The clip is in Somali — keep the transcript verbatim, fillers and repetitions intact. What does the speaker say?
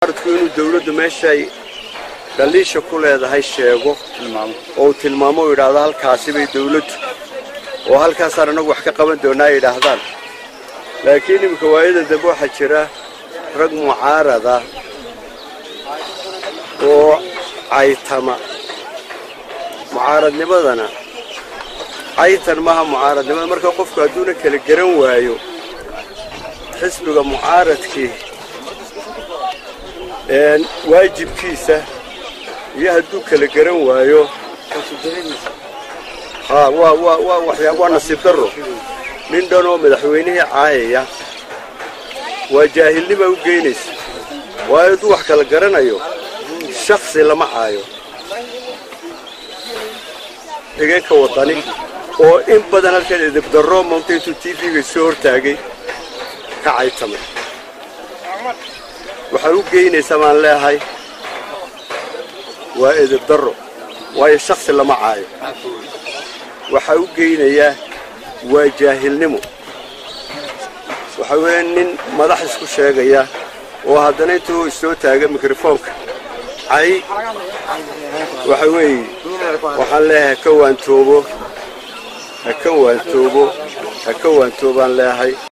inuu dawladdu meeshay daliisha ku leedahay sheego oo tilmaamo yiraahdo halkaasi bay dawladdu oo halkaas anagu wax ka qaban doonaa yiraahdaan laakiin imka waayada dab waxa jira rag mucaarada oo aytama mucaaradnimadana aytan ma mucaaradnimada marka qofku aduuna kala garan waayo xisbiga mucaaradkii een waajibkiisa iyo haduu kala garan waayo ha wa wa wa waxyaabo nasiib daro nin dano madaxweynaha caayaya waa jaahilnimo u geynaysa waayo duu wax kala garanayo shakhsi lama caayo deegaanka wadani oo in badan halka edeb daro mountain T V-ga soo hortaagay ka caaytama waxa uu geynaysa maan leeyahay waa edeb daro waayo shakhsi lama caayo waxa uu geynaya waa jaahilnimo waxa weyn nin madax isku sheegaya oo haddana intuu soo taaga mikrofoonka ay waxa weey waxaan leeyahay ka waan toobo ka waan toobo ka waan toobaan leeyahay